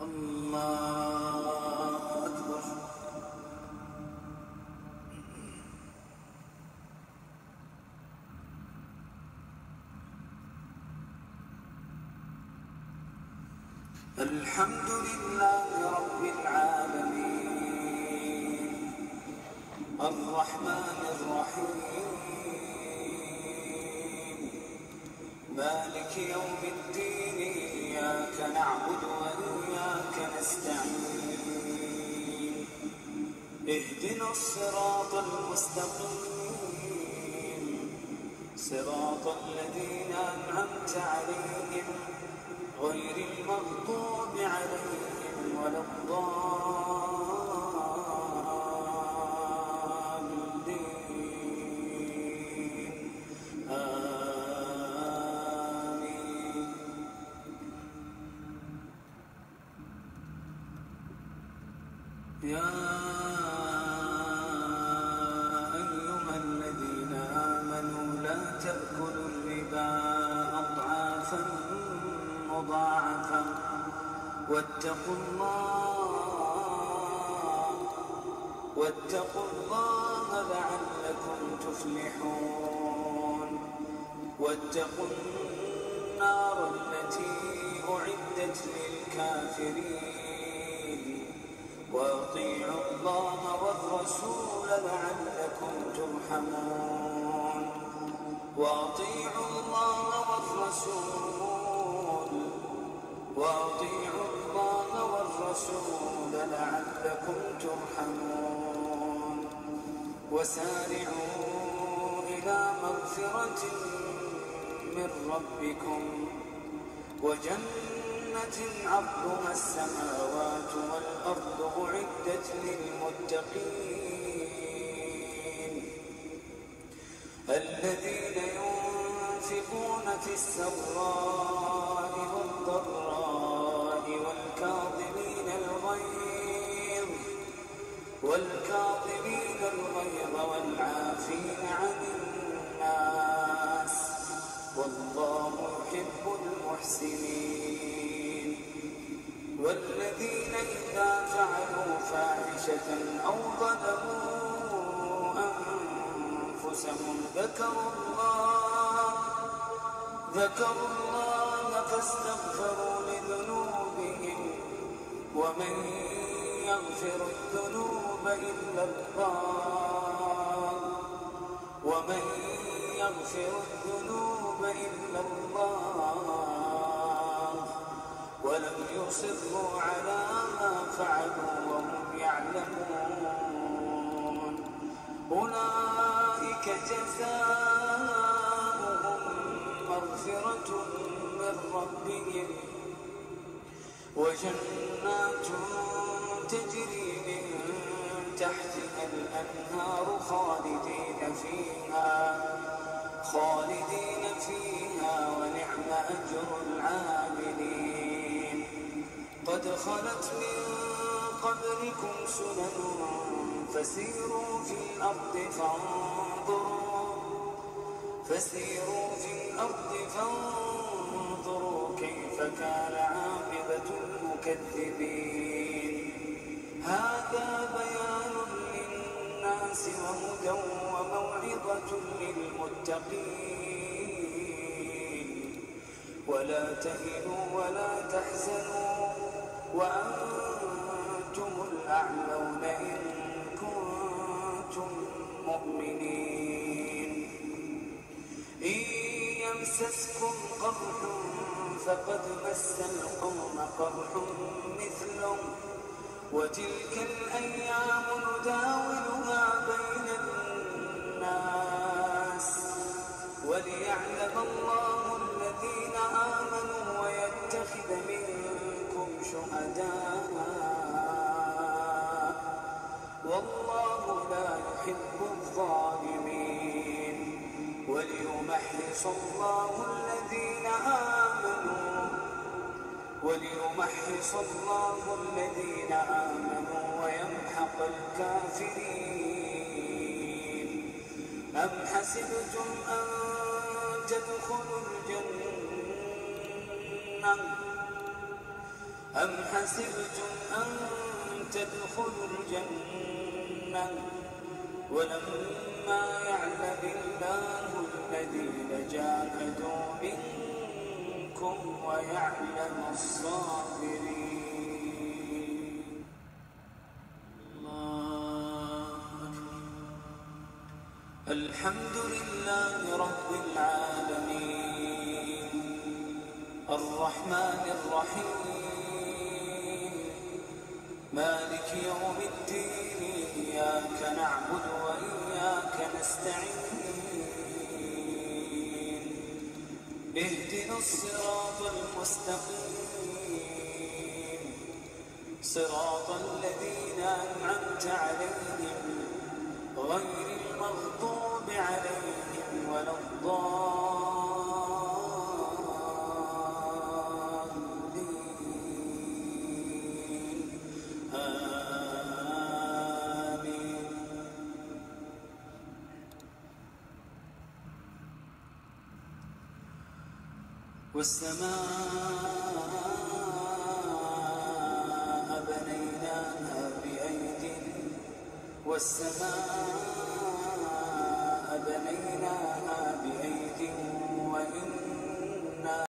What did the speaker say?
الله أكبر. الحمد لله رب العالمين الرحمن الرحيم مالك يوم الدين إياك نعبد وإياك نستعين اهدنا الصراط المستقيم صراط الذين أنعمت عليهم غير المغضوب عليهم ولا الضالين آمين. يا أيها الذين آمنوا لا تأكلوا الربا أضعافا مضاعفا واتقوا الله لعلكم تفلحون. واتقوا النار التي أعدت للكافرين وأطيعوا الله والرسول لعلكم ترحمون. وأطيعوا الله والرسول لعلكم ترحمون. وسارعوا إلى مغفرة من ربكم وجنة عرضها السماوات والأرض أعدت للمتقين الذين ينفقون في السراء والضراء والكاظمين الغيظ والعافين عن الناس والله يحب المحسنين. والذين إذا فعلوا فاحشة أو ظلموا أنفسهم ذكروا الله فاستغفروا لذنوبهم ومن يغفر الذنوب إلا الله ولم يصروا على ما فعلوا وهم يعلمون. أولئك جزاؤهم مغفرة من ربهم وجنات تجري من تحتها الأنهار خالدين فيها ونعم أجر العاملين. قد خلت من قبلكم سنن فسيروا في الأرض فانظروا كيف كان عاقبة المكذبين. هذا بيان للناس وهدى وموعظة للمتقين. ولا تهنوا ولا تحزنوا وأنتم الأعلون إن كنتم مؤمنين. إن يمسسكم قرح فقد مس القوم قرح مثله وتلك الأيام نداولها بين الناس وليعلم الله الذين آمنوا ويتخذ منكم شهداء والله لا يحب الظالمين. وليمحص الله الذين آمنوا ويمحق الكافرين. أم حسبتم أن تدخلوا الجنة أم حسبتم أن تدخلوا الجنة ولما يعلم الله الذين جاهدوا منكم ويعلم الصابرين. الحمد لله رب العالمين الرحمن الرحيم مالك يوم الدين إياك نعبد وإياك نستعين اهدنا الصراط المستقيم صراط الذين أنعمت عليهم غير المغضوب عليهم ولا الضالين آمين. والسماء بنيناها بأيد والسماء بنيناها بأيد وإنا